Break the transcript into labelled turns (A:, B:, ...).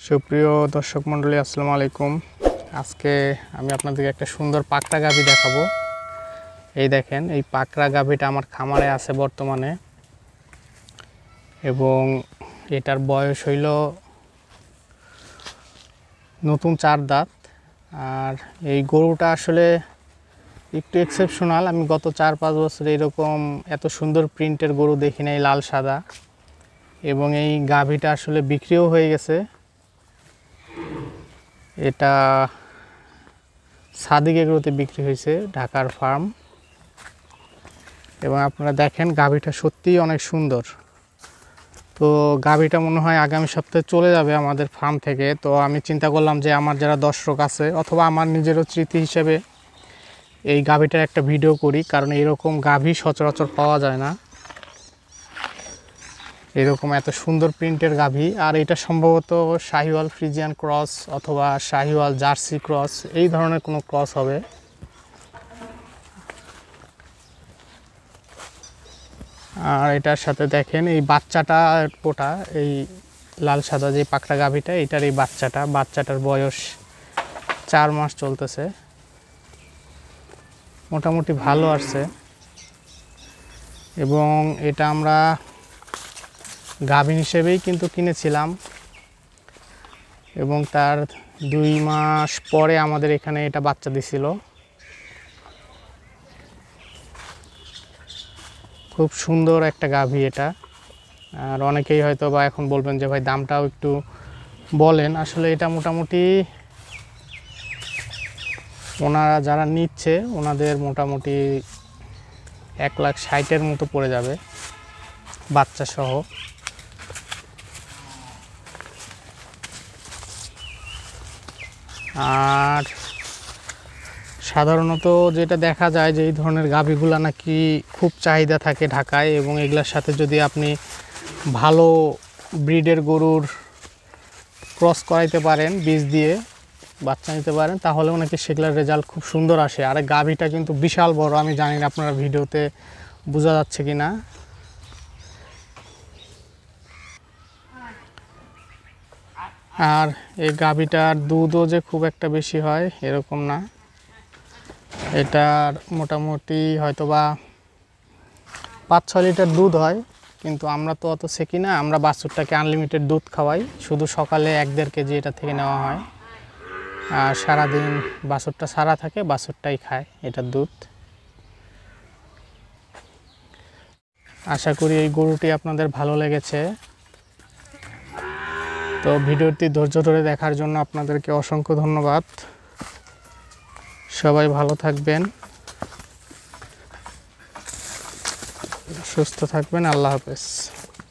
A: সুপ্রিয় দর্শক মণ্ডলী, আসসালামু আলাইকুম। আজকে আমি আপনাদেরকে একটা সুন্দর পাকড়া গাভী দেখাবো। এই দেখেন, এই পাকড়া গাভীটা আমার খামারে আছে বর্তমানে, এবং এটার বয়স হইল নতুন 4 দাঁত। আর এই গরুটা আসলে একটু এক্সেপশনাল। আমি গত 4-5 বছর এরকম এত সুন্দর প্রিন্টের গরু দেখি নাই, লাল সাদা। এবং এই গাভীটা আসলে বিক্রিও হয়ে গেছে। এটা সাদিক এগ্রোতে বিক্রি হয়েছে, ঢাকার ফার্ম। এবং আপনারা দেখেন গাভীটা সত্যিই অনেক সুন্দর। তো গাভীটা মনে হয় আগামী সপ্তাহে চলে যাবে আমাদের ফার্ম থেকে। তো আমি চিন্তা করলাম যে আমার যারা দর্শক আছে অথবা আমার নিজেরও স্মৃতি হিসেবে এই গাভীটার একটা ভিডিও করি, কারণ এরকম গাভী সচরাচর পাওয়া যায় না, এরকম এত সুন্দর প্রিন্টের গাভী। আর এটা সম্ভবত শাহিওয়াল ফ্রিজিয়ান ক্রস অথবা শাহিওয়াল জার্সি ক্রস, এই ধরনের কোনো ক্রস হবে। আর এটার সাথে দেখেন এই বাচ্চাটা, ওটা এই লাল সাদা যে পাকড়া গাভীটা, এটার এই বাচ্চাটার বয়স 4 মাস চলতেছে, মোটামুটি ভালো আসছে। এবং এটা আমরা গাভী হিসেবেই কিন্তু কিনেছিলাম, এবং তার 2 মাস পরে আমাদের এখানে এটা বাচ্চা দিছিল। খুব সুন্দর একটা গাভী এটা। আর অনেকেই হয়তো বা এখন বলবেন যে ভাই দামটাও একটু বলেন। আসলে এটা মোটামুটি ওনারা যারা নিচ্ছে ওনাদের মোটামুটি 1,60,000-এর মতো পড়ে যাবে বাচ্চা সহ। আর সাধারণত যেটা দেখা যায় যে এই ধরনের গাভীগুলো নাকি খুব চাহিদা থাকে ঢাকায়, এবং এগুলোর সাথে যদি আপনি ভালো ব্রিডের গরুর ক্রস করাইতে পারেন, বীজ দিয়ে বাচ্চা নিতে পারেন, তাহলেও নাকি সেগুলোর রেজাল্ট খুব সুন্দর আসে। আর গাভীটা কিন্তু বিশাল বড়, আমি জানি না আপনারা ভিডিওতে বোঝা যাচ্ছে কি না। আর এই গাভীটার দুধও যে খুব একটা বেশি হয় এরকম না, এটার মোটামুটি হয়তোবা 5-6 লিটার দুধ হয়। কিন্তু আমরা তো অত সেকি না, আমরা বাছুরটাকে আনলিমিটেড দুধ খাওয়াই, শুধু সকালে 1-1.5 কেজি এটা থেকে নেওয়া হয়। আর সারাদিন বাছুরটা সারা থাকে, বাছুরটাই খায় এটার দুধ। আশা করি এই গরুটি আপনাদের ভালো লেগেছে। তো ভিডিওটি ধৈর্য ধরে দেখার জন্য আপনাদেরকে অসংখ্য ধন্যবাদ। সবাই ভালো থাকবেন, সুস্থ থাকবেন। আল্লাহ হাফেজ।